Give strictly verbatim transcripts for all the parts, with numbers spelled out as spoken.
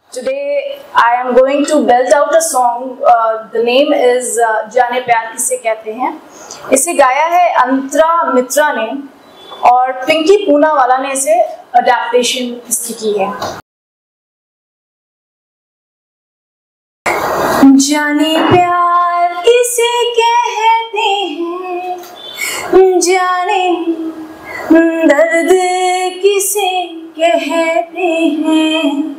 Today I am going to belt out a song. Uh, the name is uh, जाने प्यार किसे कहते हैं. इसे गाया है अंतरा मित्रा ने और पिंकी पूनावाला ने इसे अडेप्टेशन इसकी की है. जाने प्यार किसे कहते हैं, जाने दर्द किसे कहते हैं.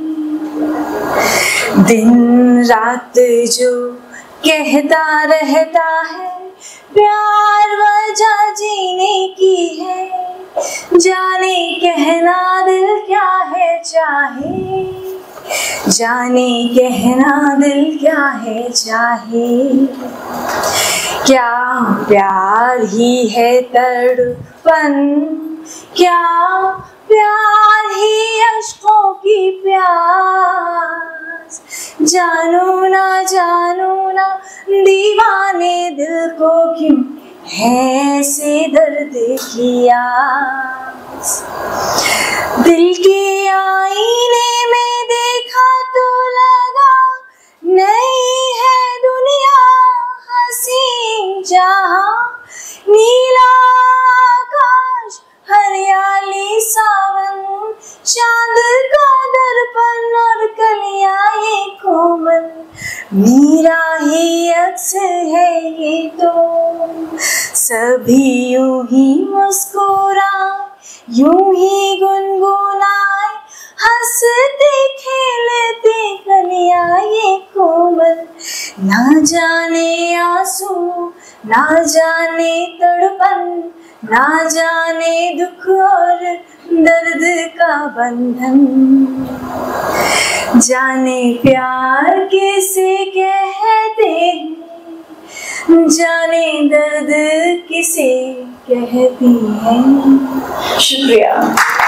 दिन रात जो कहता रहता है प्यार वजह जीने की है. जाने कहना दिल क्या है चाहे, जाने कहना दिल क्या है चाहे. क्या प्यार ही है तड़पन, क्या प्यार ही अश्कों की प्यास. जानू ना जानू ना दीवाने दिल को क्यों है ऐसे दर्द की आस. दिल के आईने में देखा तो लगा नहीं है दुनिया हंसी जहां. नीला आकाश हरियाली सावन, चांद का दर्पण और कलियां ये कोमल. मेरा ही अक्स है ये तो, सभी यूं ही मुस्कुराए यूं ही गुनगुनाए. हंसते खेलते कलियां ये कोमल. ना जाने आंसू ना जाने तड़पन, ना जाने दुख और दर्द का बंधन. जाने प्यार किसे कहते हैं, जाने दर्द किसे कहती है. शुक्रिया.